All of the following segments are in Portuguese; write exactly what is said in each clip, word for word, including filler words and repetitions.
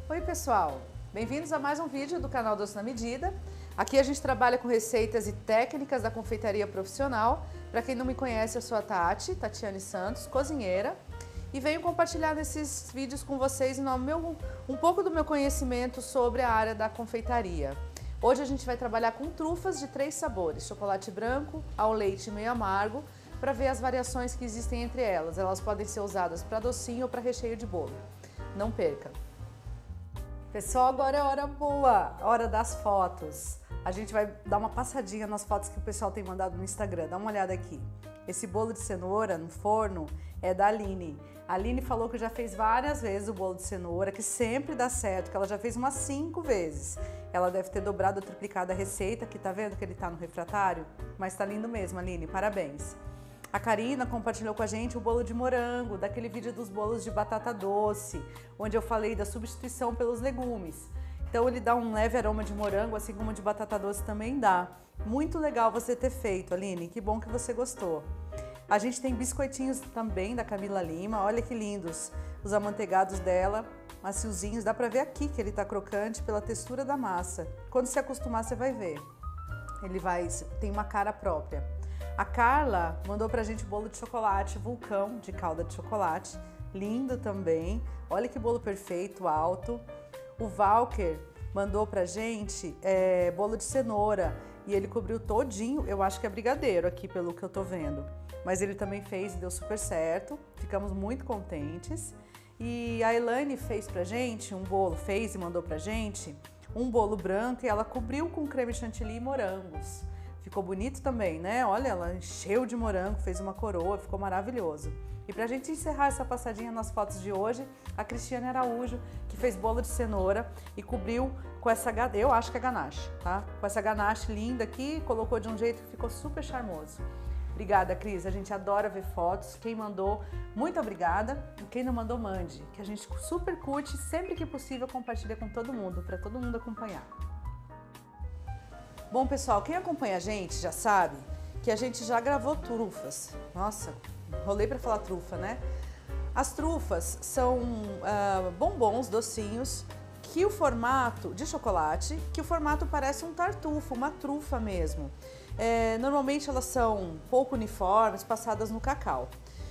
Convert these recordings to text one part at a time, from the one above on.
Oi pessoal, bem-vindos a mais um vídeo do canal Doce na Medida. Aqui a gente trabalha com receitas e técnicas da confeitaria profissional. Para quem não me conhece, eu sou a Tati, Tatiane Santos, cozinheira, e venho compartilhar nesses vídeos com vocês no meu, um pouco do meu conhecimento sobre a área da confeitaria. Hoje a gente vai trabalhar com trufas de três sabores, chocolate branco, ao leite meio amargo, para ver as variações que existem entre elas. Elas podem ser usadas para docinho ou para recheio de bolo. Não perca! Pessoal, agora é hora boa, hora das fotos. A gente vai dar uma passadinha nas fotos que o pessoal tem mandado no Instagram. Dá uma olhada aqui. Esse bolo de cenoura no forno é da Aline. A Aline falou que já fez várias vezes o bolo de cenoura, que sempre dá certo, que ela já fez umas cinco vezes. Ela deve ter dobrado ou triplicado a receita, que tá vendo que ele tá no refratário? Mas tá lindo mesmo, Aline, parabéns. A Karina compartilhou com a gente o bolo de morango, daquele vídeo dos bolos de batata doce, onde eu falei da substituição pelos legumes. Então ele dá um leve aroma de morango, assim como de batata doce também dá. Muito legal você ter feito, Aline, que bom que você gostou. A gente tem biscoitinhos também da Camila Lima, olha que lindos. Os amanteigados dela, maciozinhos, dá pra ver aqui que ele tá crocante pela textura da massa. Quando se acostumar você vai ver, ele vai, tem uma cara própria. A Carla mandou pra gente bolo de chocolate vulcão, de calda de chocolate, lindo também, olha que bolo perfeito, alto. O Valker mandou pra gente é, bolo de cenoura e ele cobriu todinho, eu acho que é brigadeiro aqui pelo que eu tô vendo, mas ele também fez e deu super certo, ficamos muito contentes. E a Elaine fez pra gente um bolo, fez e mandou pra gente um bolo branco e ela cobriu com creme chantilly e morangos. Ficou bonito também, né? Olha, ela encheu de morango, fez uma coroa, ficou maravilhoso. E pra gente encerrar essa passadinha nas fotos de hoje, a Cristiane Araújo, que fez bolo de cenoura e cobriu com essa, eu acho que é ganache, tá? Com essa ganache linda aqui, colocou de um jeito que ficou super charmoso. Obrigada, Cris, a gente adora ver fotos. Quem mandou, muito obrigada. E quem não mandou, mande, que a gente super curte, sempre que possível compartilha com todo mundo, para todo mundo acompanhar. Bom, pessoal, quem acompanha a gente já sabe que a gente já gravou trufas. Nossa, rolei para falar trufa, né? As trufas são uh, bombons, docinhos, que o formato de chocolate, que o formato parece um tartufo, uma trufa mesmo. É, normalmente elas são pouco uniformes, passadas no cacau.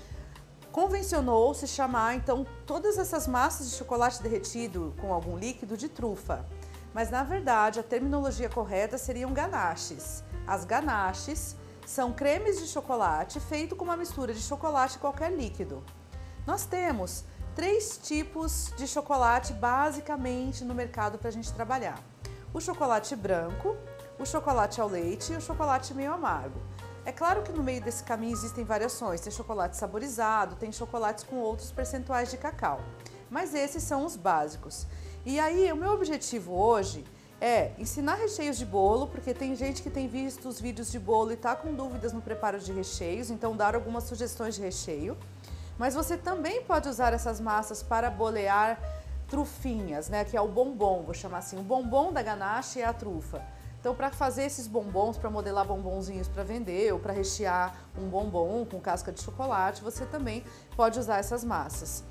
Convencionou-se chamar, então, todas essas massas de chocolate derretido com algum líquido de trufa. Mas, na verdade, a terminologia correta seriam ganaches. As ganaches são cremes de chocolate feito com uma mistura de chocolate e qualquer líquido. Nós temos três tipos de chocolate, basicamente, no mercado para a gente trabalhar. O chocolate branco, o chocolate ao leite e o chocolate meio amargo. É claro que no meio desse caminho existem variações. Tem chocolate saborizado, tem chocolates com outros percentuais de cacau. Mas esses são os básicos. E aí, o meu objetivo hoje é ensinar recheios de bolo, porque tem gente que tem visto os vídeos de bolo e tá com dúvidas no preparo de recheios, então dar algumas sugestões de recheio. Mas você também pode usar essas massas para bolear trufinhas, né, que é o bombom, vou chamar assim, o bombom da ganache é a trufa. Então, para fazer esses bombons, para modelar bombonzinhos para vender ou para rechear um bombom com casca de chocolate, você também pode usar essas massas.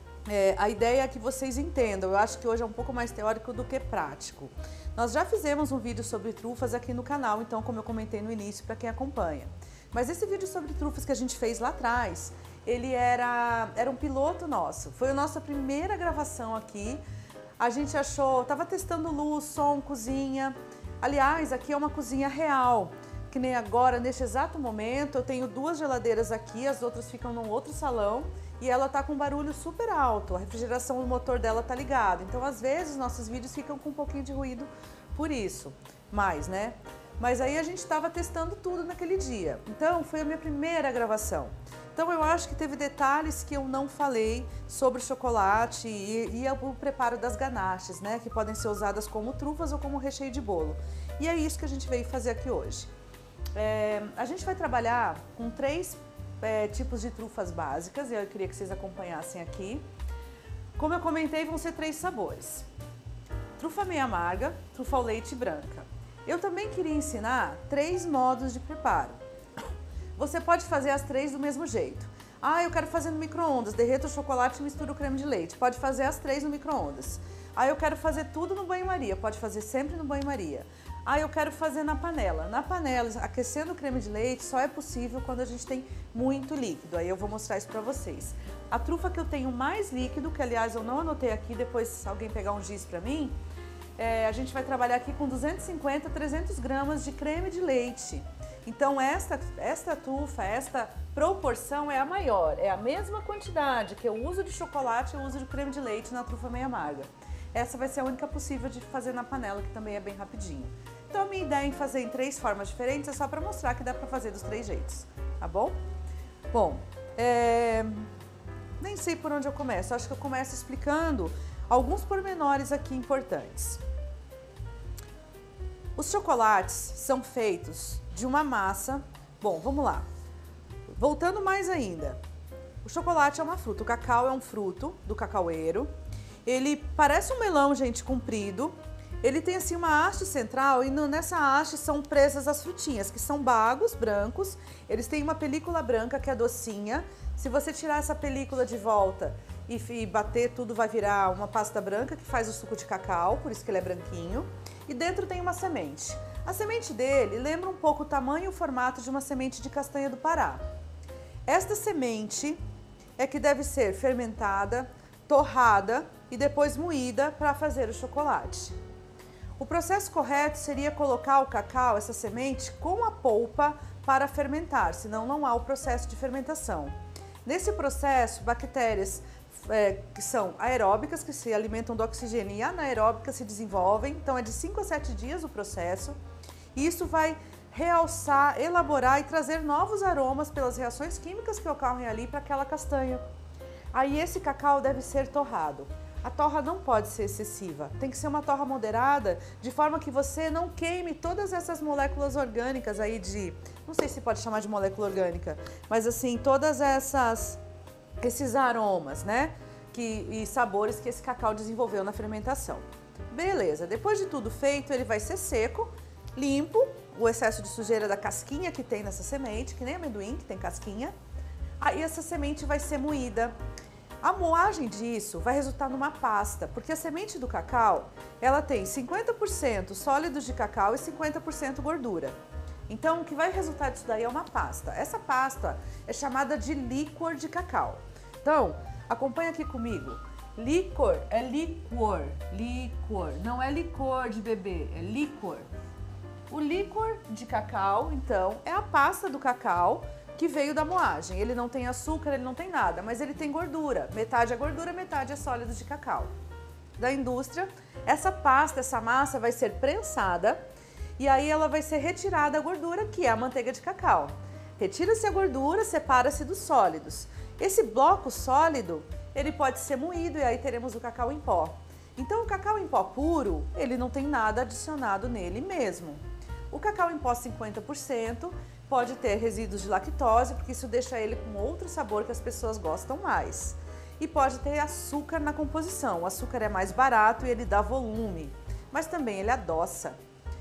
É, a ideia é que vocês entendam, eu acho que hoje é um pouco mais teórico do que prático. Nós já fizemos um vídeo sobre trufas aqui no canal, então, como eu comentei no início, para quem acompanha. Mas esse vídeo sobre trufas que a gente fez lá atrás, ele era, era um piloto nosso, foi a nossa primeira gravação aqui. A gente achou, estava testando luz, som, cozinha. Aliás, aqui é uma cozinha real, que nem agora, neste exato momento, eu tenho duas geladeiras aqui, as outras ficam num outro salão. E ela tá com um barulho super alto, a refrigeração do motor dela tá ligado. Então, às vezes, nossos vídeos ficam com um pouquinho de ruído por isso. Mais, né? Mas aí a gente estava testando tudo naquele dia. Então, foi a minha primeira gravação. Então, eu acho que teve detalhes que eu não falei sobre o chocolate e, e o preparo das ganaches, né? Que podem ser usadas como trufas ou como recheio de bolo. E é isso que a gente veio fazer aqui hoje. É, a gente vai trabalhar com três É, tipos de trufas básicas, e eu queria que vocês acompanhassem aqui. Como eu comentei, vão ser três sabores. Trufa meio amarga, trufa ao leite e branca. Eu também queria ensinar três modos de preparo. Você pode fazer as três do mesmo jeito. Ah, eu quero fazer no micro-ondas, derreto o chocolate e misturo o creme de leite. Pode fazer as três no micro-ondas. Ah, eu quero fazer tudo no banho-maria, pode fazer sempre no banho-maria. Ah, eu quero fazer na panela. Na panela, aquecendo o creme de leite só é possível quando a gente tem muito líquido. Aí eu vou mostrar isso para vocês. A trufa que eu tenho mais líquido, que aliás eu não anotei aqui, depois se alguém pegar um giz para mim, é, a gente vai trabalhar aqui com duzentos e cinquenta, trezentos gramas de creme de leite. Então esta, esta trufa, esta proporção é a maior, é a mesma quantidade que eu uso de chocolate, eu uso de creme de leite na trufa meio amarga. Essa vai ser a única possível de fazer na panela, que também é bem rapidinho. Então a minha ideia em fazer em três formas diferentes é só para mostrar que dá para fazer dos três jeitos, tá bom? Bom, é... nem sei por onde eu começo, acho que eu começo explicando alguns pormenores aqui importantes. Os chocolates são feitos de uma massa, bom, vamos lá. Voltando mais ainda, o chocolate é uma fruta, o cacau é um fruto do cacaueiro. Ele parece um melão, gente, comprido. Ele tem assim uma haste central e no, nessa haste são presas as frutinhas, que são bagos brancos. Eles têm uma película branca que é docinha. Se você tirar essa película de volta e, e bater, tudo vai virar uma pasta branca que faz o suco de cacau, por isso que ele é branquinho. E dentro tem uma semente. A semente dele lembra um pouco o tamanho e o formato de uma semente de castanha do Pará. Esta semente é que deve ser fermentada, torrada e depois moída para fazer o chocolate. O processo correto seria colocar o cacau, essa semente, com a polpa para fermentar, senão não há o processo de fermentação. Nesse processo, bactérias é, que são aeróbicas, que se alimentam do oxigênio, e anaeróbicas se desenvolvem, então é de cinco a sete dias o processo, e isso vai realçar, elaborar e trazer novos aromas pelas reações químicas que ocorrem ali para aquela castanha. Aí esse cacau deve ser torrado. A torra não pode ser excessiva, tem que ser uma torra moderada, de forma que você não queime todas essas moléculas orgânicas aí de, não sei se pode chamar de molécula orgânica, mas assim, todas essas, esses aromas, né, que, e sabores que esse cacau desenvolveu na fermentação. Beleza, depois de tudo feito, ele vai ser seco, limpo, o excesso de sujeira da casquinha que tem nessa semente, que nem amendoim, que tem casquinha, aí essa semente vai ser moída. A moagem disso vai resultar numa pasta, porque a semente do cacau, ela tem cinquenta por cento sólidos de cacau e cinquenta por cento gordura. Então, o que vai resultar disso daí é uma pasta. Essa pasta é chamada de líquor de cacau. Então, acompanha aqui comigo. Líquor é licor, líquor, não é licor de bebê, é líquor. O líquor de cacau, então, é a pasta do cacau que veio da moagem. Ele não tem açúcar, ele não tem nada, mas ele tem gordura. Metade é gordura, metade é sólido de cacau. Da indústria, essa pasta, essa massa vai ser prensada e aí ela vai ser retirada a gordura, que é a manteiga de cacau. Retira-se a gordura, separa-se dos sólidos. Esse bloco sólido, ele pode ser moído e aí teremos o cacau em pó. Então o cacau em pó puro, ele não tem nada adicionado nele mesmo. O cacau em pó cinquenta por cento pode ter resíduos de lactose, porque isso deixa ele com outro sabor que as pessoas gostam mais. E pode ter açúcar na composição. O açúcar é mais barato e ele dá volume, mas também ele adoça.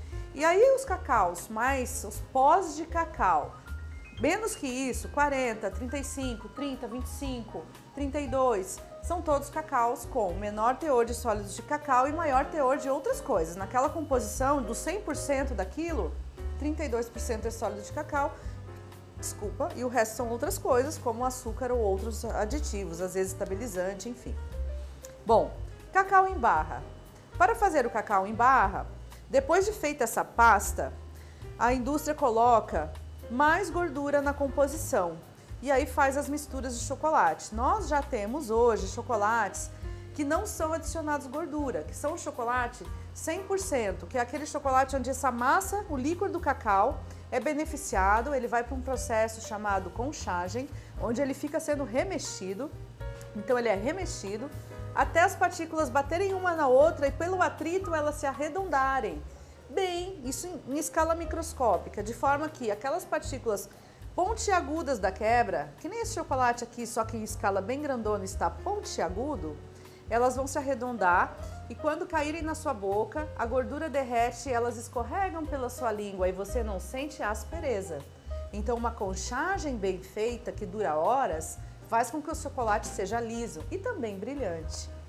E aí os cacaus, mais os pós de cacau, menos que isso, quarenta, trinta e cinco, trinta, vinte e cinco, trinta e dois, são todos cacaus com menor teor de sólidos de cacau e maior teor de outras coisas. Naquela composição, do cem por cento daquilo, trinta e dois por cento é sólido de cacau, desculpa, e o resto são outras coisas, como açúcar ou outros aditivos, às vezes estabilizante, enfim. Bom, cacau em barra. Para fazer o cacau em barra, depois de feita essa pasta, a indústria coloca mais gordura na composição e aí faz as misturas de chocolate. Nós já temos hoje chocolates que não são adicionados gordura, que são o chocolate cem por cento, que é aquele chocolate onde essa massa, o líquor do cacau, é beneficiado, ele vai para um processo chamado conchagem, onde ele fica sendo remexido, então ele é remexido, até as partículas baterem uma na outra e pelo atrito elas se arredondarem. Bem, isso em escala microscópica, de forma que aquelas partículas pontiagudas da quebra, que nem esse chocolate aqui, só que em escala bem grandona está pontiagudo, elas vão se arredondar e quando caírem na sua boca, a gordura derrete e elas escorregam pela sua língua e você não sente a aspereza. Então uma conchagem bem feita, que dura horas, faz com que o chocolate seja liso e também brilhante.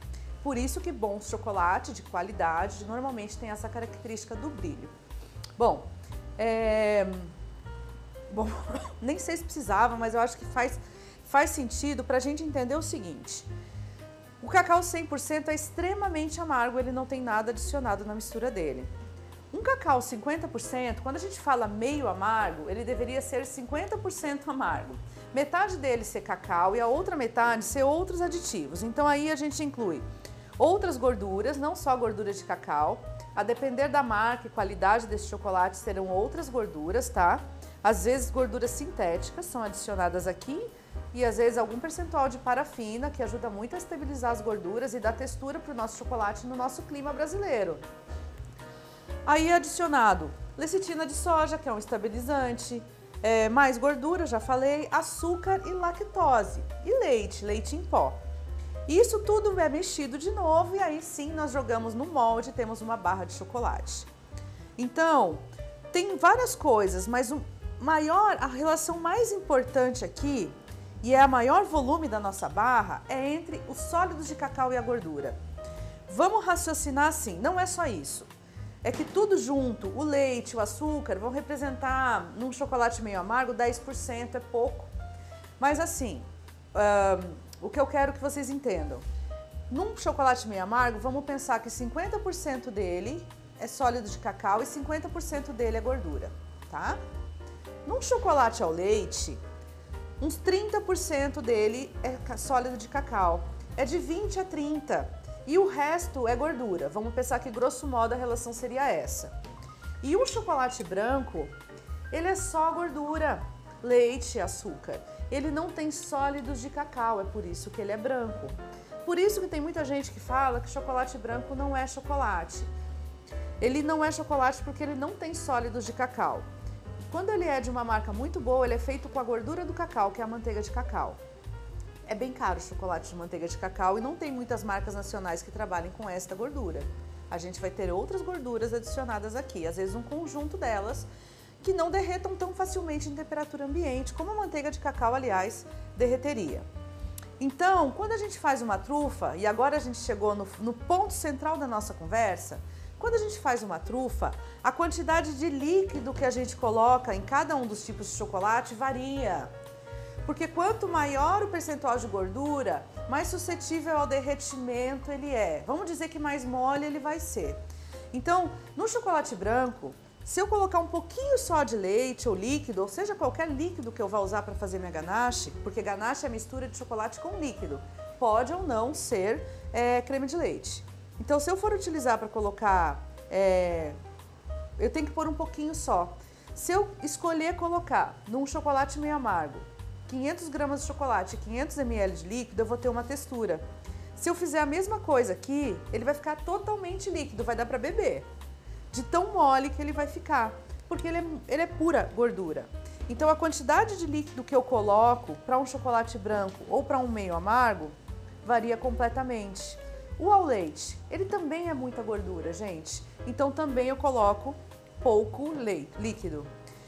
Por isso que bons chocolate de qualidade normalmente tem essa característica do brilho. Bom, é... Bom, nem sei se precisava, mas eu acho que faz, faz sentido para a gente entender o seguinte. O cacau cem por cento é extremamente amargo, ele não tem nada adicionado na mistura dele. Um cacau cinquenta por cento, quando a gente fala meio amargo, ele deveria ser cinquenta por cento amargo. Metade dele ser cacau e a outra metade ser outros aditivos. Então aí a gente inclui outras gorduras, não só gordura de cacau. A depender da marca e qualidade desse chocolate serão outras gorduras, tá? Às vezes gorduras sintéticas são adicionadas aqui e às vezes algum percentual de parafina que ajuda muito a estabilizar as gorduras e dar textura para o nosso chocolate no nosso clima brasileiro. Aí é adicionado lecitina de soja, que é um estabilizante, é, mais gordura, já falei, açúcar e lactose, e leite, leite em pó. Isso tudo é mexido de novo e aí sim nós jogamos no molde e temos uma barra de chocolate. Então, tem várias coisas, mas o maior, a relação mais importante aqui, e é a maior volume da nossa barra, é entre os sólidos de cacau e a gordura. Vamos raciocinar assim, não é só isso. É que tudo junto, o leite, o açúcar, vão representar, num chocolate meio amargo, dez por cento, é pouco. Mas assim, um, o que eu quero que vocês entendam. Num chocolate meio amargo, vamos pensar que cinquenta por cento dele é sólido de cacau e cinquenta por cento dele é gordura, tá? Num chocolate ao leite, uns trinta por cento dele é sólido de cacau. É de vinte a trinta. E o resto é gordura. Vamos pensar que, grosso modo, a relação seria essa. E o chocolate branco, ele é só gordura, leite e açúcar. Ele não tem sólidos de cacau, é por isso que ele é branco. Por isso que tem muita gente que fala que chocolate branco não é chocolate. Ele não é chocolate porque ele não tem sólidos de cacau. Quando ele é de uma marca muito boa, ele é feito com a gordura do cacau, que é a manteiga de cacau. É bem caro o chocolate de manteiga de cacau e não tem muitas marcas nacionais que trabalhem com esta gordura. A gente vai ter outras gorduras adicionadas aqui, às vezes um conjunto delas, que não derretam tão facilmente em temperatura ambiente, como a manteiga de cacau, aliás, derreteria. Então, quando a gente faz uma trufa, e agora a gente chegou no, no ponto central da nossa conversa, quando a gente faz uma trufa, a quantidade de líquido que a gente coloca em cada um dos tipos de chocolate varia. Porque quanto maior o percentual de gordura, mais suscetível ao derretimento ele é. Vamos dizer que mais mole ele vai ser. Então, no chocolate branco, se eu colocar um pouquinho só de leite ou líquido, ou seja, qualquer líquido que eu vá usar para fazer minha ganache, porque ganache é a mistura de chocolate com líquido, pode ou não ser é, creme de leite. Então, se eu for utilizar para colocar, é, eu tenho que pôr um pouquinho só. Se eu escolher colocar num chocolate meio amargo, quinhentos gramas de chocolate e quinhentos mililitros de líquido, eu vou ter uma textura. Se eu fizer a mesma coisa aqui, ele vai ficar totalmente líquido, vai dar para beber. De tão mole que ele vai ficar, porque ele é, ele é pura gordura. Então a quantidade de líquido que eu coloco para um chocolate branco ou para um meio amargo varia completamente. O ao leite, ele também é muita gordura, gente. Então também eu coloco pouco leite, líquido.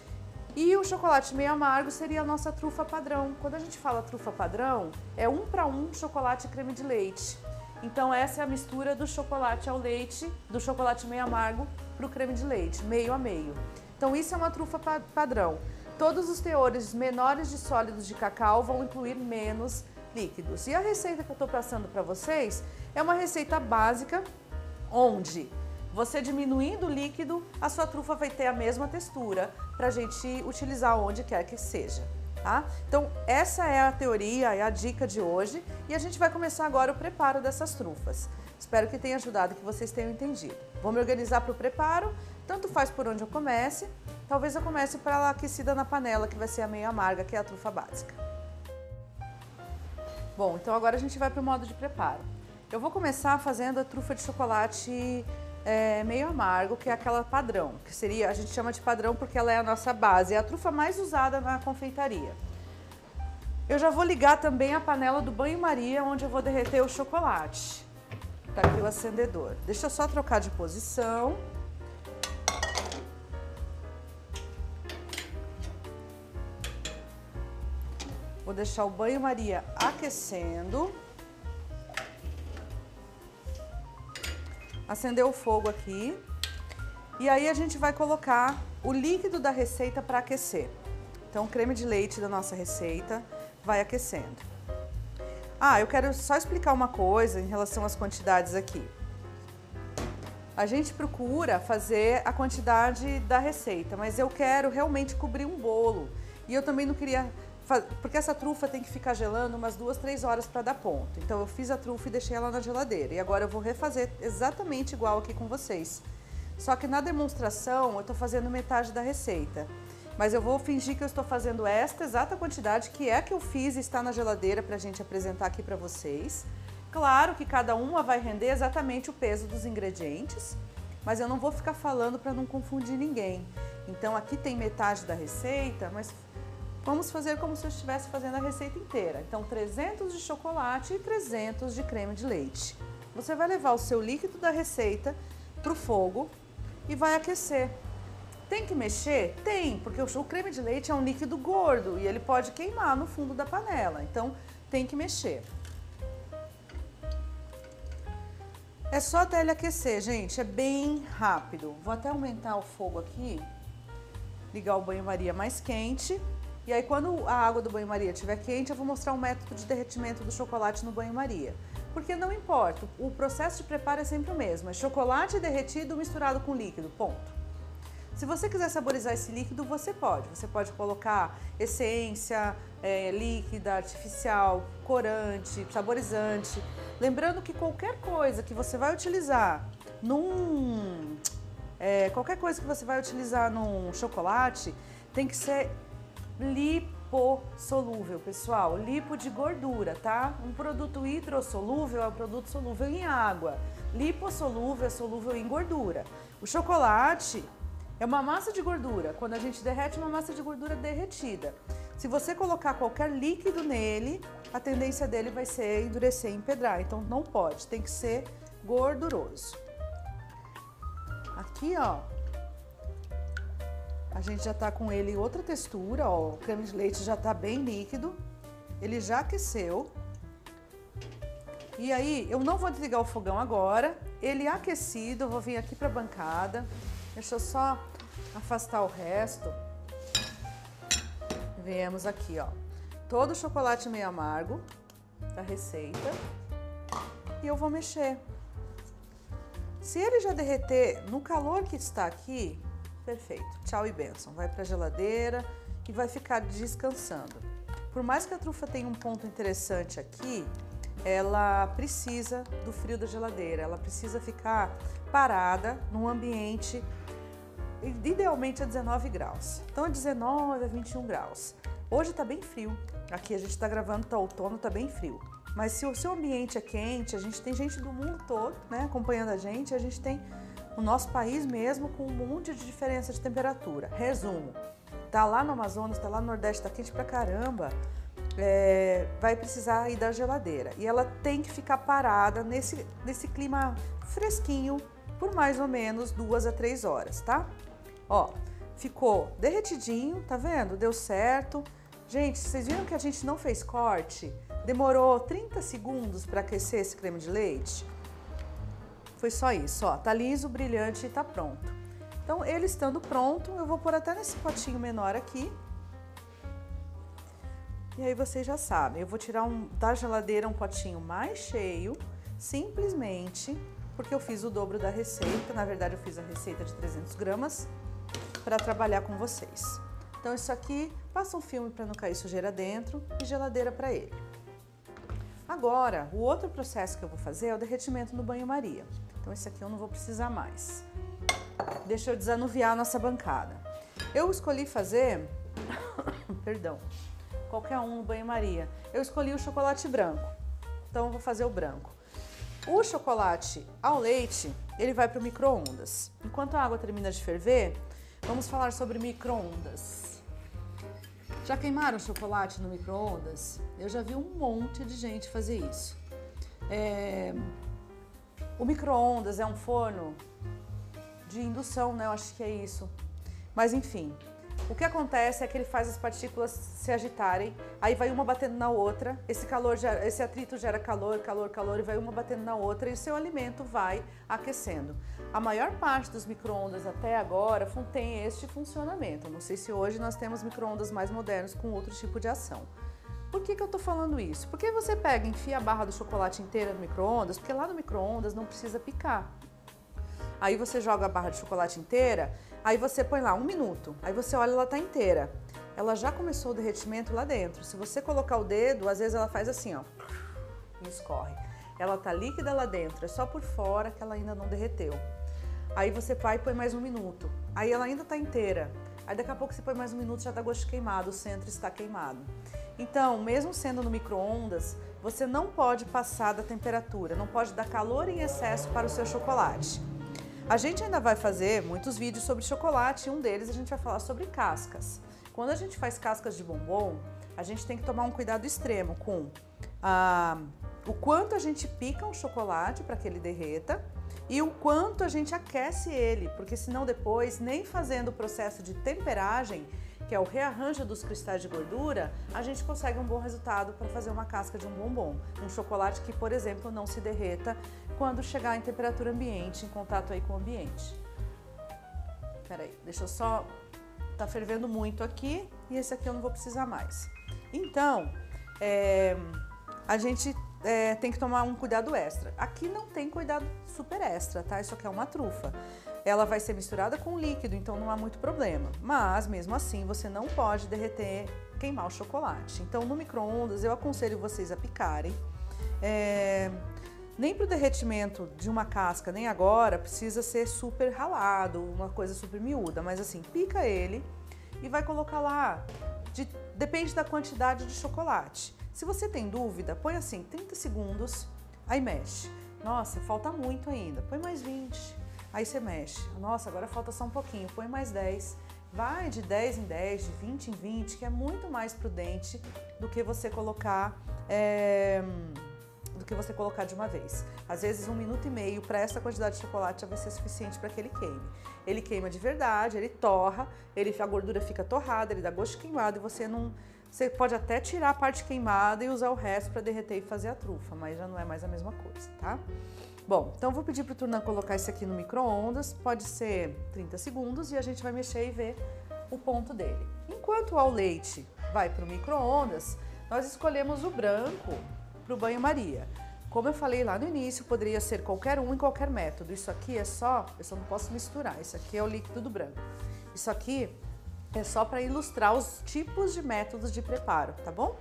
E o chocolate meio amargo seria a nossa trufa padrão. Quando a gente fala trufa padrão, é um para um chocolate e creme de leite. Então essa é a mistura do chocolate ao leite, do chocolate meio amargo para o creme de leite, meio a meio. Então isso é uma trufa pa padrão. Todos os teores menores de sólidos de cacau vão incluir menos líquidos. E a receita que eu estou passando para vocês é uma receita básica, onde você diminuindo o líquido, a sua trufa vai ter a mesma textura para a gente utilizar onde quer que seja, tá? Então, essa é a teoria, é a dica de hoje e a gente vai começar agora o preparo dessas trufas. Espero que tenha ajudado, que vocês tenham entendido. Vou me organizar para o preparo, tanto faz por onde eu comece, talvez eu comece para a aquecida na panela, que vai ser a meio amarga, que é a trufa básica. Bom, então agora a gente vai para o modo de preparo. Eu vou começar fazendo a trufa de chocolate É, meio amargo, que é aquela padrão, que seria, a gente chama de padrão porque ela é a nossa base, é a trufa mais usada na confeitaria. Eu já vou ligar também a panela do banho-maria, onde eu vou derreter o chocolate. Tá aqui o acendedor. Deixa eu só trocar de posição. Vou deixar o banho-maria aquecendo. acender o fogo aqui. E aí a gente vai colocar o líquido da receita para aquecer. Então, o creme de leite da nossa receita vai aquecendo. Ah, eu quero só explicar uma coisa em relação às quantidades aqui. A gente procura fazer a quantidade da receita, mas eu quero realmente cobrir um bolo. E eu também não queria... Porque essa trufa tem que ficar gelando umas duas, três horas para dar ponto. Então, eu fiz a trufa e deixei ela na geladeira. E agora eu vou refazer exatamente igual aqui com vocês. Só que na demonstração, eu tô fazendo metade da receita. Mas eu vou fingir que eu estou fazendo esta exata quantidade, que é a que eu fiz e está na geladeira para a gente apresentar aqui para vocês. Claro que cada uma vai render exatamente o peso dos ingredientes, mas eu não vou ficar falando para não confundir ninguém. Então aqui tem metade da receita, mas vamos fazer como se eu estivesse fazendo a receita inteira. Então trezentos de chocolate e trezentos de creme de leite. Você vai levar o seu líquido da receita para o fogo e vai aquecer. Tem que mexer? Tem, porque o creme de leite é um líquido gordo e ele pode queimar no fundo da panela, então tem que mexer. É só até ele aquecer, gente, é bem rápido. Vou até aumentar o fogo aqui, ligar o banho-maria mais quente. E aí quando a água do banho-maria estiver quente, eu vou mostrar o método de derretimento do chocolate no banho-maria. Porque não importa, o processo de preparo é sempre o mesmo, é chocolate derretido misturado com líquido, ponto. Se você quiser saborizar esse líquido, você pode. Você pode colocar essência é, líquida, artificial, corante, saborizante. Lembrando que qualquer coisa que você vai utilizar num... É, qualquer coisa que você vai utilizar num chocolate tem que ser lipossolúvel, pessoal. Lipo de gordura, tá? Um produto hidrossolúvel é um produto solúvel em água. Lipossolúvel é solúvel em gordura. O chocolate... é uma massa de gordura, quando a gente derrete uma massa de gordura derretida. Se você colocar qualquer líquido nele, a tendência dele vai ser endurecer e empedrar, então não pode, tem que ser gorduroso. Aqui, ó, a gente já tá com ele outra textura, ó, o creme de leite já tá bem líquido, ele já aqueceu. E aí, eu não vou desligar o fogão agora, ele aquecido, eu vou vir aqui pra bancada. Deixa eu só afastar o resto. Viemos aqui, ó. Todo o chocolate meio amargo da receita. E eu vou mexer. Se ele já derreter no calor que está aqui, perfeito. Tchau e bênção. Vai pra geladeira e vai ficar descansando. Por mais que a trufa tenha um ponto interessante aqui, ela precisa do frio da geladeira. Ela precisa ficar parada num ambiente... idealmente a dezenove graus, então a dezenove a vinte e um graus. Hoje tá bem frio, aqui a gente tá gravando, tá outono, tá bem frio. Mas se o seu ambiente é quente, a gente tem gente do mundo todo, né, acompanhando a gente, a gente tem o nosso país mesmo com um monte de diferença de temperatura. Resumo, tá lá no Amazonas, tá lá no Nordeste, tá quente pra caramba, é, vai precisar ir da geladeira. E ela tem que ficar parada nesse, nesse clima fresquinho por mais ou menos duas a três horas, tá? Ó, ficou derretidinho, tá vendo? Deu certo. Gente, vocês viram que a gente não fez corte? Demorou trinta segundos para aquecer esse creme de leite? Foi só isso, ó. Tá liso, brilhante e tá pronto. Então, ele estando pronto, eu vou pôr até nesse potinho menor aqui. E aí vocês já sabem, eu vou tirar um, da geladeira um potinho mais cheio, simplesmente porque eu fiz o dobro da receita. Na verdade, eu fiz a receita de trezentos gramas para trabalhar com vocês. Então, isso aqui, passa um filme para não cair sujeira dentro e geladeira para ele. Agora, o outro processo que eu vou fazer é o derretimento no banho-maria. Então, esse aqui eu não vou precisar mais. Deixa eu desanuviar a nossa bancada. Eu escolhi fazer, perdão, qualquer um no banho-maria. Eu escolhi o chocolate branco, então eu vou fazer o branco. O chocolate ao leite, ele vai para o micro-ondas. Enquanto a água termina de ferver, vamos falar sobre micro-ondas. Já queimaram chocolate no micro-ondas? Eu já vi um monte de gente fazer isso. É... O micro-ondas é um forno de indução, né? Eu acho que é isso. Mas enfim, o que acontece é que ele faz as partículas se agitarem, aí vai uma batendo na outra, esse calor, gera, esse atrito gera calor, calor, calor, e vai uma batendo na outra e o seu alimento vai aquecendo. A maior parte dos micro-ondas até agora tem este funcionamento. Não sei se hoje nós temos micro-ondas mais modernos com outro tipo de ação. Por que que eu tô falando isso? Porque você pega e enfia a barra do chocolate inteira no micro-ondas, porque lá no micro-ondas não precisa picar. Aí você joga a barra de chocolate inteira, aí você põe lá um minuto, aí você olha, ela tá inteira. Ela já começou o derretimento lá dentro. Se você colocar o dedo, às vezes ela faz assim, ó, e escorre. Ela tá líquida lá dentro, é só por fora que ela ainda não derreteu. Aí você vai e põe mais um minuto, aí ela ainda tá inteira. Aí daqui a pouco você põe mais um minuto, já dá gosto queimado, o centro está queimado. Então, mesmo sendo no micro-ondas, você não pode passar da temperatura, não pode dar calor em excesso para o seu chocolate. A gente ainda vai fazer muitos vídeos sobre chocolate e um deles a gente vai falar sobre cascas. Quando a gente faz cascas de bombom, a gente tem que tomar um cuidado extremo com ah, o quanto a gente pica um chocolate para que ele derreta e o quanto a gente aquece ele, porque senão depois, nem fazendo o processo de temperagem, que é o rearranjo dos cristais de gordura, a gente consegue um bom resultado para fazer uma casca de um bombom. Um chocolate que, por exemplo, não se derreta quando chegar em temperatura ambiente, em contato aí com o ambiente. Peraí, deixa eu só... Tá fervendo muito aqui e esse aqui eu não vou precisar mais. Então, é, a gente é, tem que tomar um cuidado extra. Aqui não tem cuidado super extra, tá? Isso aqui é uma trufa. Ela vai ser misturada com líquido, então não há muito problema. Mas, mesmo assim, você não pode derreter, queimar o chocolate. Então, no micro-ondas, eu aconselho vocês a picarem. É, nem para o derretimento de uma casca, nem agora, precisa ser super ralado, uma coisa super miúda. Mas assim, pica ele e vai colocar lá, de, depende da quantidade de chocolate. Se você tem dúvida, põe assim, trinta segundos, aí mexe. Nossa, falta muito ainda, põe mais vinte. Aí você mexe. Nossa, agora falta só um pouquinho, põe mais dez. Vai de dez em dez, de vinte em vinte, que é muito mais prudente do que você colocar é, do que você colocar de uma vez. Às vezes um minuto e meio para essa quantidade de chocolate já vai ser suficiente para que ele queime. Ele queima de verdade, ele torra, ele, a gordura fica torrada, ele dá gosto queimado e você não... Você pode até tirar a parte queimada e usar o resto para derreter e fazer a trufa, mas já não é mais a mesma coisa, tá? Bom, então vou pedir para o Turnan colocar isso aqui no micro-ondas, pode ser trinta segundos e a gente vai mexer e ver o ponto dele. Enquanto o leite vai para o micro-ondas, nós escolhemos o branco para o banho-maria. Como eu falei lá no início, poderia ser qualquer um em qualquer método. Isso aqui é só, eu só não posso misturar, isso aqui é o líquido do branco. Isso aqui é só para ilustrar os tipos de métodos de preparo, tá bom?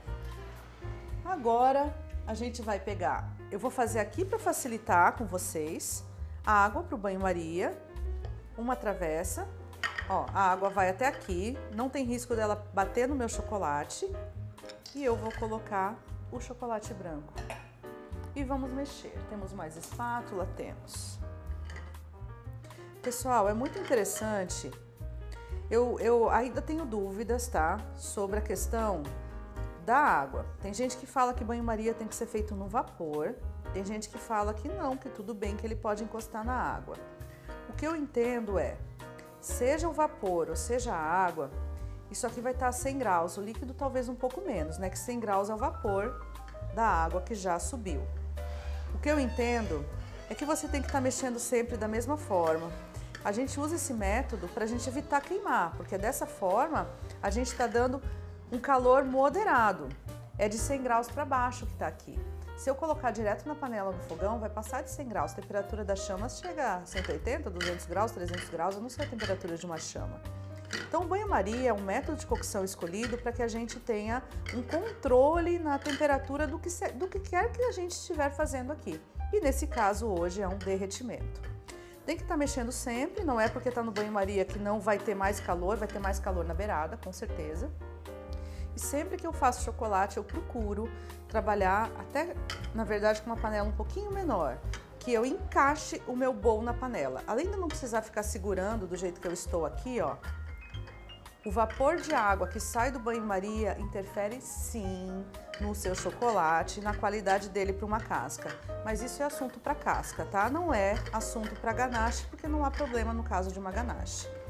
Agora a gente vai pegar, eu vou fazer aqui para facilitar com vocês, água para o banho-maria, uma travessa, ó, a água vai até aqui, não tem risco dela bater no meu chocolate e eu vou colocar o chocolate branco. E vamos mexer, temos mais espátula? Temos. Pessoal, é muito interessante, eu, eu ainda tenho dúvidas, tá, sobre a questão da água. Tem gente que fala que banho-maria tem que ser feito no vapor, tem gente que fala que não, que tudo bem, que ele pode encostar na água. O que eu entendo é, seja o vapor ou seja a água, isso aqui vai estar a cem graus, o líquido talvez um pouco menos, né, que cem graus é o vapor da água que já subiu. O que eu entendo é que você tem que estar mexendo sempre da mesma forma. A gente usa esse método para a gente evitar queimar, porque dessa forma a gente está dando um calor moderado. É de cem graus para baixo que está aqui. Se eu colocar direto na panela no fogão, vai passar de cem graus. A temperatura das chamas chega a cento e oitenta, duzentos graus, trezentos graus, eu não sei a temperatura de uma chama. Então, o banho-maria é um método de cocção escolhido para que a gente tenha um controle na temperatura do que, se, do que quer que a gente estiver fazendo aqui. E nesse caso, hoje, é um derretimento. Tem que estar mexendo sempre, não é porque está no banho-maria que não vai ter mais calor, vai ter mais calor na beirada, com certeza. E sempre que eu faço chocolate, eu procuro trabalhar até, na verdade, com uma panela um pouquinho menor, que eu encaixe o meu bowl na panela. Além de não precisar ficar segurando do jeito que eu estou aqui, ó, o vapor de água que sai do banho-maria interfere sim no seu chocolate, na qualidade dele para uma casca. Mas isso é assunto para casca, tá? Não é assunto para ganache, porque não há problema no caso de uma ganache.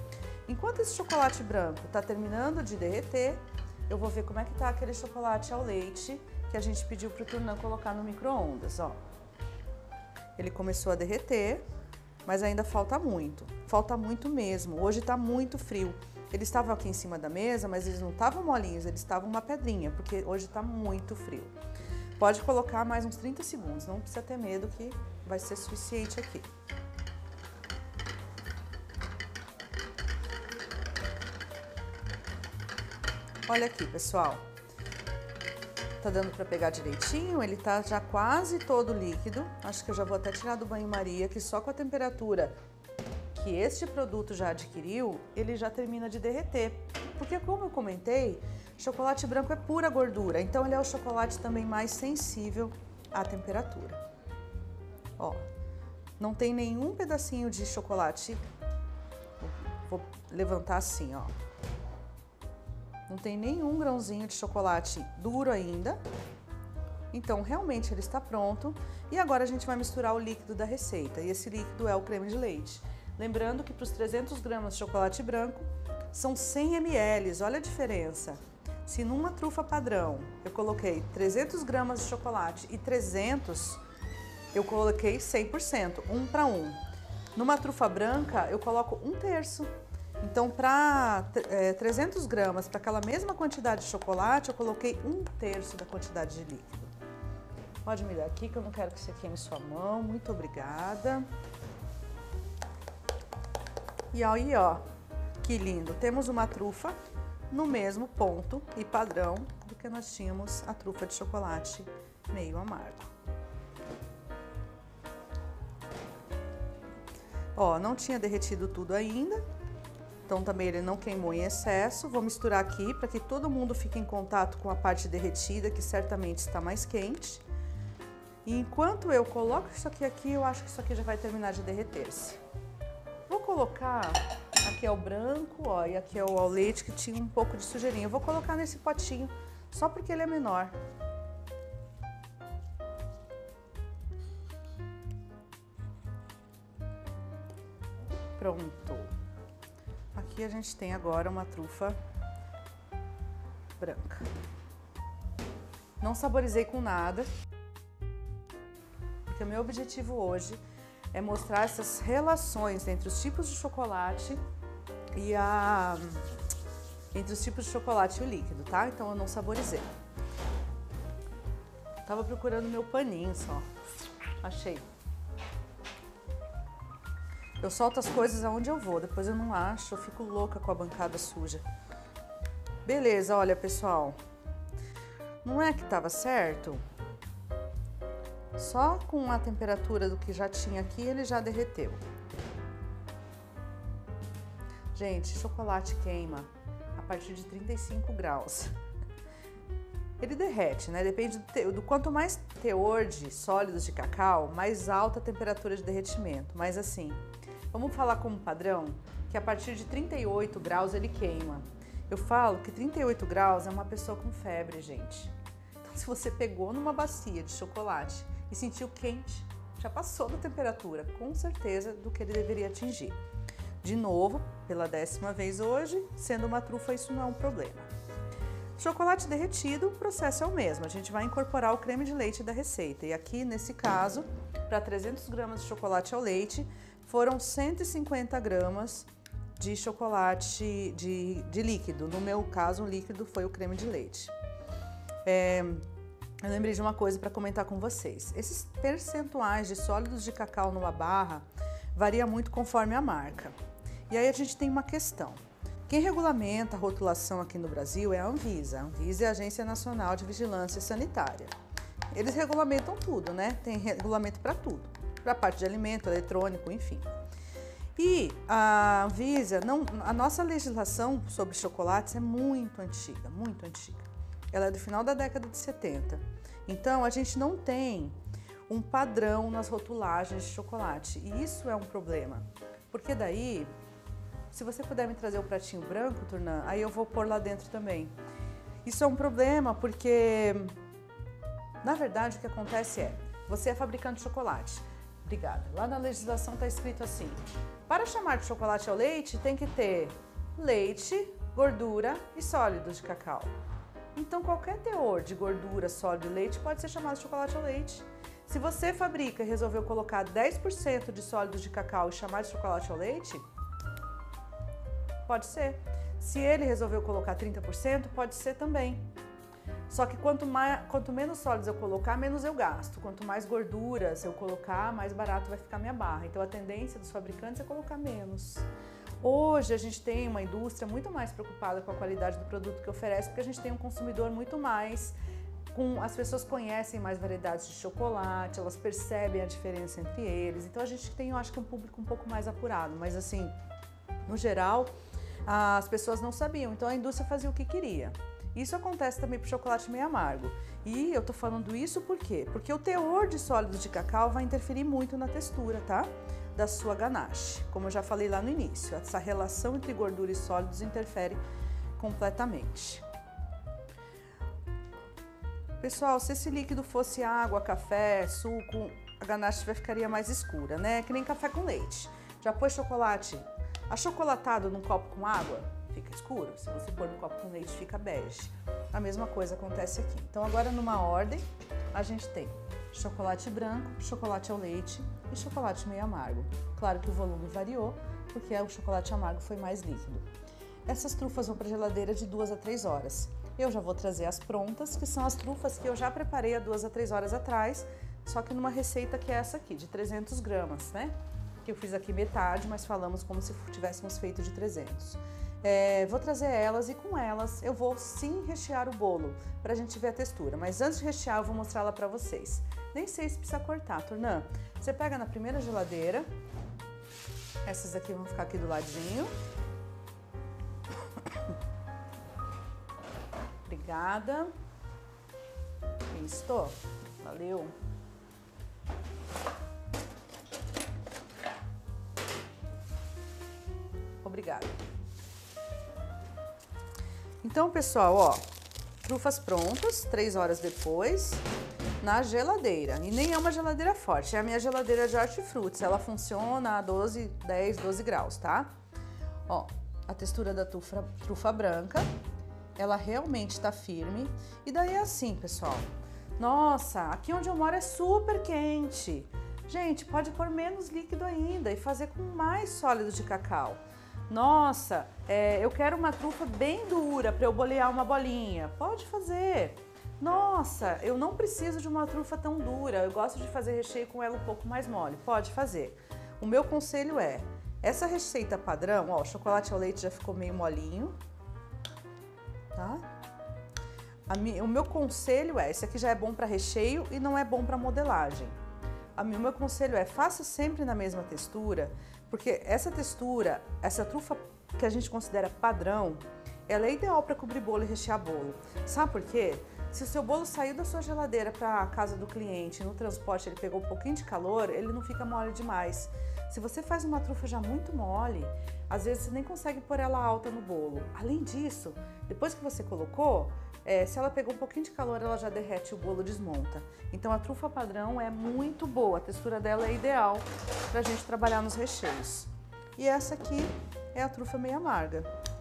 Enquanto esse chocolate branco está terminando de derreter, eu vou ver como é que tá aquele chocolate ao leite que a gente pediu para o Turnã colocar no micro-ondas, ó. Ele começou a derreter, mas ainda falta muito. Falta muito mesmo. Hoje está muito frio. Eles estavam aqui em cima da mesa, mas eles não estavam molinhos, eles estavam uma pedrinha, porque hoje está muito frio. Pode colocar mais uns trinta segundos, não precisa ter medo que vai ser suficiente aqui. Olha aqui, pessoal. Tá dando para pegar direitinho, ele tá já quase todo líquido. Acho que eu já vou até tirar do banho-maria, que só com a temperatura que este produto já adquiriu, ele já termina de derreter. Porque, como eu comentei, chocolate branco é pura gordura, então ele é o chocolate também mais sensível à temperatura. Ó, não tem nenhum pedacinho de chocolate. Vou levantar assim, ó. Não tem nenhum grãozinho de chocolate duro ainda. Então, realmente ele está pronto. E agora a gente vai misturar o líquido da receita. E esse líquido é o creme de leite. Lembrando que para os trezentos gramas de chocolate branco, são cem mililitros. Olha a diferença. Se numa trufa padrão eu coloquei trezentos gramas de chocolate e trezentos, eu coloquei cem por cento, um para um. Numa trufa branca, eu coloco um terço. Então, para é, trezentos gramas, para aquela mesma quantidade de chocolate, eu coloquei um terço da quantidade de líquido. Pode me dar aqui, que eu não quero que você queime sua mão. Muito obrigada. E aí, ó, que lindo. Temos uma trufa no mesmo ponto e padrão do que nós tínhamos a trufa de chocolate meio amargo. Ó, não tinha derretido tudo ainda. Então também ele não queimou em excesso. Vou misturar aqui para que todo mundo fique em contato com a parte derretida, que certamente está mais quente. E enquanto eu coloco isso aqui aqui, eu acho que isso aqui já vai terminar de derreter-se. Vou colocar, aqui é o branco, ó, e aqui é o ao leite que tinha um pouco de sujeirinha. Eu vou colocar nesse potinho, só porque ele é menor. Pronto. Aqui a gente tem agora uma trufa branca. Não saborizei com nada, porque o meu objetivo hoje é mostrar essas relações entre os tipos de chocolate e a entre os tipos de chocolate e o líquido, tá? Então eu não saborizei. Tava procurando meu paninho só. Achei. Eu solto as coisas aonde eu vou, depois eu não acho, eu fico louca com a bancada suja. Beleza, olha pessoal, não é que tava certo? Só com a temperatura do que já tinha aqui, ele já derreteu. Gente, chocolate queima a partir de trinta e cinco graus. Ele derrete, né? Depende do, te... do quanto mais teor de sólidos de cacau, mais alta a temperatura de derretimento. Mas assim, vamos falar como padrão que a partir de trinta e oito graus ele queima. Eu falo que trinta e oito graus é uma pessoa com febre, gente. Então, se você pegou numa bacia de chocolate e sentiu quente, já passou da temperatura, com certeza, do que ele deveria atingir. De novo, pela décima vez hoje, sendo uma trufa, isso não é um problema. Chocolate derretido, o processo é o mesmo. A gente vai incorporar o creme de leite da receita. E aqui, nesse caso, para trezentos gramas de chocolate ao leite, foram cento e cinquenta gramas de chocolate de, de líquido. No meu caso, o líquido foi o creme de leite. É, eu lembrei de uma coisa para comentar com vocês. Esses percentuais de sólidos de cacau numa barra varia muito conforme a marca. E aí a gente tem uma questão. Quem regulamenta a rotulação aqui no Brasil é a Anvisa. A Anvisa é a Agência Nacional de Vigilância Sanitária. Eles regulamentam tudo, né? Tem regulamento para tudo. Para a parte de alimento, eletrônico, enfim. E a Anvisa, não, a nossa legislação sobre chocolates é muito antiga, muito antiga. Ela é do final da década de setenta. Então, a gente não tem um padrão nas rotulagens de chocolate. E isso é um problema. Porque daí, se você puder me trazer o pratinho branco, Turnã, aí eu vou pôr lá dentro também. Isso é um problema porque, na verdade, o que acontece é, você é fabricante de chocolate. Obrigada. Lá na legislação está escrito assim, para chamar de chocolate ao leite tem que ter leite, gordura e sólidos de cacau. Então qualquer teor de gordura, sólido e leite pode ser chamado de chocolate ao leite. Se você fabrica e resolveu colocar dez por cento de sólidos de cacau e chamar de chocolate ao leite, pode ser. Se ele resolveu colocar trinta por cento, pode ser também. Só que quanto, mais, quanto menos sólidos eu colocar, menos eu gasto. Quanto mais gorduras eu colocar, mais barato vai ficar minha barra. Então a tendência dos fabricantes é colocar menos. Hoje a gente tem uma indústria muito mais preocupada com a qualidade do produto que oferece, porque a gente tem um consumidor muito mais, com, as pessoas conhecem mais variedades de chocolate, elas percebem a diferença entre eles. Então a gente tem, eu acho que um público um pouco mais apurado, mas assim, no geral, as pessoas não sabiam, então a indústria fazia o que queria. Isso acontece também para o chocolate meio amargo. E eu tô falando isso por quê? Porque o teor de sólidos de cacau vai interferir muito na textura, tá? Da sua ganache. Como eu já falei lá no início, essa relação entre gordura e sólidos interfere completamente. Pessoal, se esse líquido fosse água, café, suco, a ganache vai ficaria mais escura, né? Que nem café com leite. Já pôs chocolate achocolatado num copo com água? Fica escuro. Se você pôr no copo com leite, fica bege. A mesma coisa acontece aqui. Então agora numa ordem, a gente tem chocolate branco, chocolate ao leite e chocolate meio amargo. Claro que o volume variou, porque o chocolate amargo foi mais líquido. Essas trufas vão para a geladeira de duas a três horas. Eu já vou trazer as prontas, que são as trufas que eu já preparei há duas a três horas atrás, só que numa receita que é essa aqui, de trezentos gramas, né? Que eu fiz aqui metade, mas falamos como se tivéssemos feito de trezentos. É, vou trazer elas e com elas eu vou sim rechear o bolo para a gente ver a textura. Mas antes de rechear eu vou mostrá-la para vocês. Nem sei se precisa cortar, Turnã. Você pega na primeira geladeira. Essas aqui vão ficar aqui do ladinho. Obrigada. Isso. Valeu. Obrigada. Então, pessoal, ó, trufas prontas, três horas depois, na geladeira. E nem é uma geladeira forte, é a minha geladeira de hortifrutis. Ela funciona a doze, dez, doze graus, tá? Ó, a textura da trufa, trufa branca, ela realmente tá firme. E daí é assim, pessoal. Nossa, aqui onde eu moro é super quente. Gente, pode pôr menos líquido ainda e fazer com mais sólidos de cacau. Nossa, é, eu quero uma trufa bem dura para eu bolear uma bolinha. Pode fazer. Nossa, eu não preciso de uma trufa tão dura. Eu gosto de fazer recheio com ela um pouco mais mole. Pode fazer. O meu conselho é, essa receita padrão, ó, o chocolate ao leite já ficou meio molinho, tá? A minha, o meu conselho é, esse aqui já é bom para recheio e não é bom para modelagem. A minha, o meu conselho é, faça sempre na mesma textura, porque essa textura, essa trufa que a gente considera padrão, ela é ideal para cobrir bolo e rechear bolo. Sabe por quê? Se o seu bolo saiu da sua geladeira para a casa do cliente, no transporte ele pegou um pouquinho de calor, ele não fica mole demais. Se você faz uma trufa já muito mole, às vezes você nem consegue pôr ela alta no bolo. Além disso, depois que você colocou, é, se ela pegou um pouquinho de calor, ela já derrete, o bolo desmonta. Então a trufa padrão é muito boa, a textura dela é ideal para a gente trabalhar nos recheios. E essa aqui é a trufa meio amarga.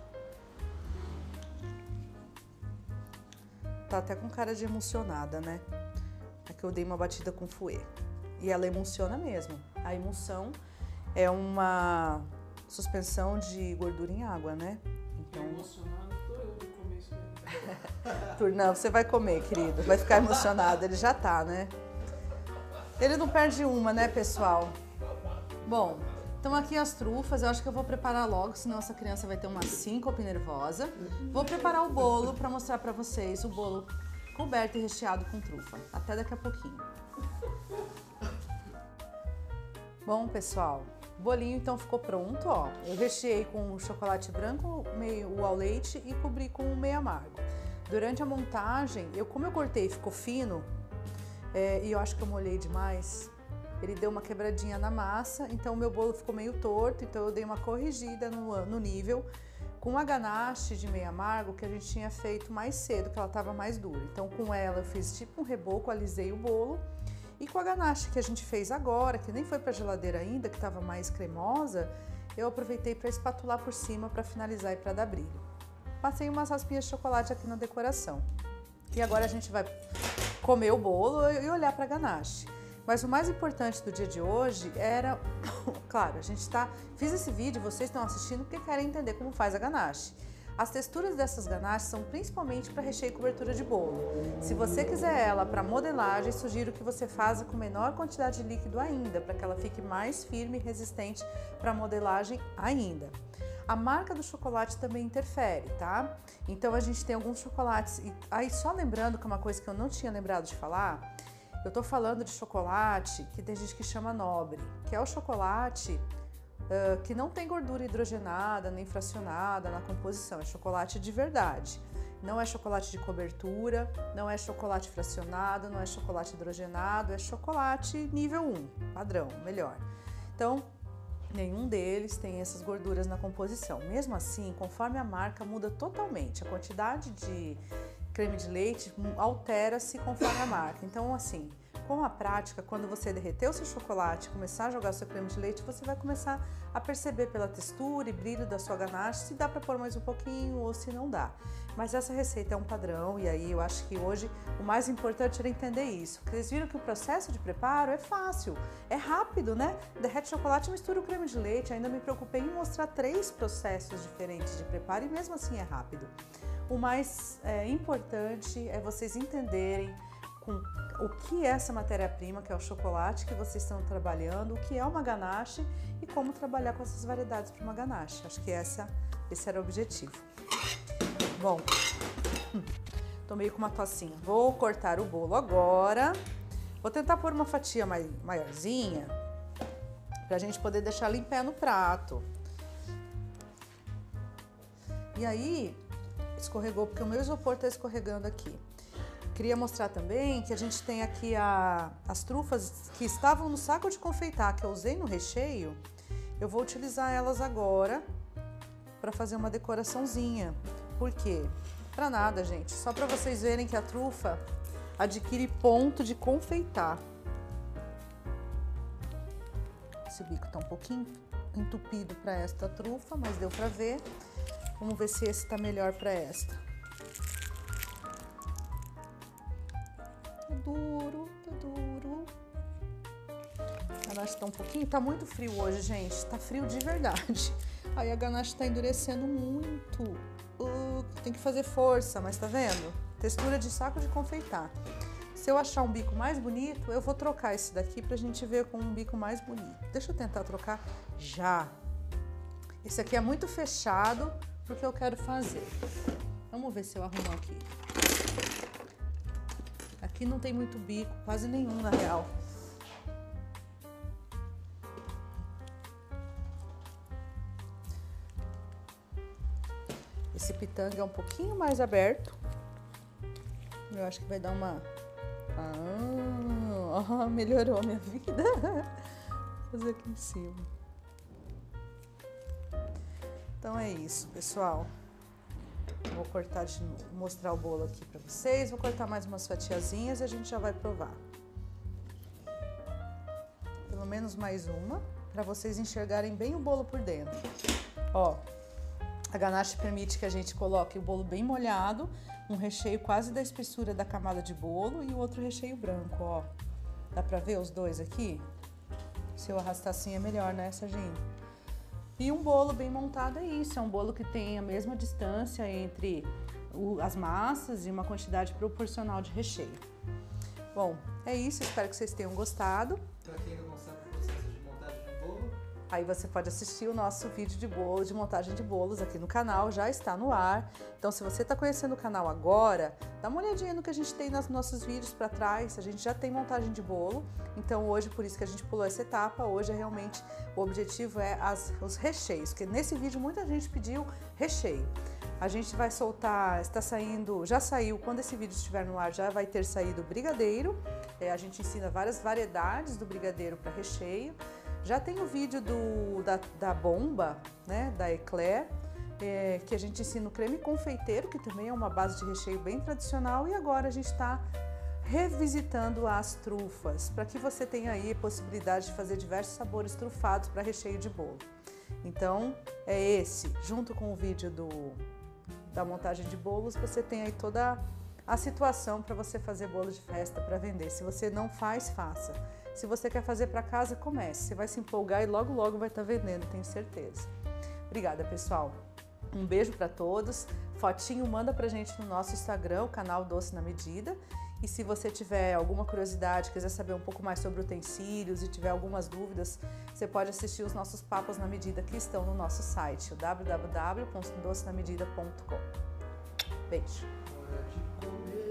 Tá até com cara de emocionada, né? É que eu dei uma batida com fouet. E ela emulsiona mesmo. A emulsão é uma suspensão de gordura em água, né? Então... Emocionado tô eu de comer isso aí. Turnã, você vai comer, querido. Vai ficar emocionado. Ele já tá, né? Ele não perde uma, né, pessoal? Bom, então aqui as trufas. Eu acho que eu vou preparar logo, senão essa criança vai ter uma síncope nervosa. Vou preparar o bolo para mostrar para vocês o bolo coberto e recheado com trufa. Até daqui a pouquinho. Bom, pessoal, o bolinho então ficou pronto, ó. Eu recheei com chocolate branco, meio ao leite e cobri com o meio amargo. Durante a montagem, eu como eu cortei ficou fino, é, e eu acho que eu molhei demais, ele deu uma quebradinha na massa, então o meu bolo ficou meio torto, então eu dei uma corrigida no, no nível, com a ganache de meio amargo que a gente tinha feito mais cedo, que ela estava mais dura. Então com ela eu fiz tipo um reboco, alisei o bolo. E com a ganache que a gente fez agora, que nem foi para a geladeira ainda, que estava mais cremosa, eu aproveitei para espatular por cima para finalizar e para dar brilho. Passei umas raspinhas de chocolate aqui na decoração. E agora a gente vai comer o bolo e olhar para a ganache. Mas o mais importante do dia de hoje era, claro, a gente tá, fiz esse vídeo, vocês estão assistindo porque querem entender como faz a ganache. As texturas dessas ganaches são principalmente para recheio e cobertura de bolo. Se você quiser ela para modelagem, sugiro que você faça com menor quantidade de líquido ainda, para que ela fique mais firme e resistente para modelagem ainda. A marca do chocolate também interfere, tá? Então a gente tem alguns chocolates, e aí só lembrando que é uma coisa que eu não tinha lembrado de falar, eu tô falando de chocolate que tem gente que chama nobre, que é o chocolate Uh, que não tem gordura hidrogenada nem fracionada na composição, é chocolate de verdade. Não é chocolate de cobertura, não é chocolate fracionado, não é chocolate hidrogenado, é chocolate nível um, padrão, melhor. Então, nenhum deles tem essas gorduras na composição. Mesmo assim, conforme a marca muda totalmente, a quantidade de creme de leite altera-se conforme a marca. Então, assim, com a prática, quando você derreter o seu chocolate e começar a jogar o seu creme de leite, você vai começar a perceber pela textura e brilho da sua ganache se dá para pôr mais um pouquinho ou se não dá. Mas essa receita é um padrão e aí eu acho que hoje o mais importante era entender isso. Porque vocês viram que o processo de preparo é fácil, é rápido, né? Derrete chocolate e mistura o creme de leite. Ainda me preocupei em mostrar três processos diferentes de preparo e mesmo assim é rápido. O mais é, importante é vocês entenderem com o que é essa matéria-prima, que é o chocolate que vocês estão trabalhando, o que é uma ganache e como trabalhar com essas variedades para uma ganache. Acho que essa, esse era o objetivo. Bom, tô meio com uma tocinha. Vou cortar o bolo agora. Vou tentar pôr uma fatia mai, maiorzinha para a gente poder deixar ela em pé no prato. E aí, escorregou, porque o meu isopor tá escorregando aqui. Queria mostrar também que a gente tem aqui a, as trufas que estavam no saco de confeitar, que eu usei no recheio. Eu vou utilizar elas agora para fazer uma decoraçãozinha. Por quê? Para nada, gente. Só para vocês verem que a trufa adquire ponto de confeitar. Esse bico tá um pouquinho entupido para esta trufa, mas deu para ver. Vamos ver se esse tá melhor para esta. Tá duro, tá duro. A ganache tá um pouquinho, tá muito frio hoje, gente. Tá frio de verdade. Aí a ganache tá endurecendo muito. Uh, tem que fazer força, mas tá vendo? Textura de saco de confeitar. Se eu achar um bico mais bonito, eu vou trocar esse daqui pra gente ver com um bico mais bonito. Deixa eu tentar trocar já. Esse aqui é muito fechado pro que eu quero fazer. Vamos ver se eu arrumo aqui. Aqui não tem muito bico, quase nenhum na real. Esse pitanga é um pouquinho mais aberto. Eu acho que vai dar uma... Ah, melhorou a minha vida. Vou fazer aqui em cima. Então é isso, pessoal. Vou cortar de novo, mostrar o bolo aqui pra vocês. Vou cortar mais umas fatiazinhas e a gente já vai provar. Pelo menos mais uma, pra vocês enxergarem bem o bolo por dentro. Ó, a ganache permite que a gente coloque o bolo bem molhado, um recheio quase da espessura da camada de bolo e o outro recheio branco, ó. Dá pra ver os dois aqui? Se eu arrastar assim é melhor, né, Serginho? E um bolo bem montado é isso, é um bolo que tem a mesma distância entre o, as massas e uma quantidade proporcional de recheio. Bom, é isso, espero que vocês tenham gostado. Para quem não sabe o processo de montagem de bolo, aí você pode assistir o nosso vídeo de bolo, de montagem de bolos aqui no canal, já está no ar. Então, se você está conhecendo o canal agora, dá uma olhadinha no que a gente tem nos nossos vídeos para trás, a gente já tem montagem de bolo. Então, hoje, por isso que a gente pulou essa etapa, hoje é realmente, o objetivo é as, os recheios, porque nesse vídeo muita gente pediu recheio. A gente vai soltar, está saindo, já saiu, quando esse vídeo estiver no ar, já vai ter saído o brigadeiro. É, a gente ensina várias variedades do brigadeiro para recheio. Já tem o vídeo do, da, da bomba, né, da Eclair, é, que a gente ensina o creme confeiteiro, que também é uma base de recheio bem tradicional. E agora a gente está revisitando as trufas, para que você tenha aí a possibilidade de fazer diversos sabores trufados para recheio de bolo. Então, é esse, junto com o vídeo do, da montagem de bolos, você tem aí toda a situação para você fazer bolo de festa para vender. Se você não faz, faça. Se você quer fazer para casa, comece. Você vai se empolgar e logo, logo vai estar vendendo, tenho certeza. Obrigada, pessoal. Um beijo para todos. Fotinho manda pra gente no nosso Instagram, o canal Doce na Medida. E se você tiver alguma curiosidade, quiser saber um pouco mais sobre utensílios e tiver algumas dúvidas, você pode assistir os nossos papos na medida que estão no nosso site, o w w w ponto doce na medida ponto com. Beijo. Hora de comer.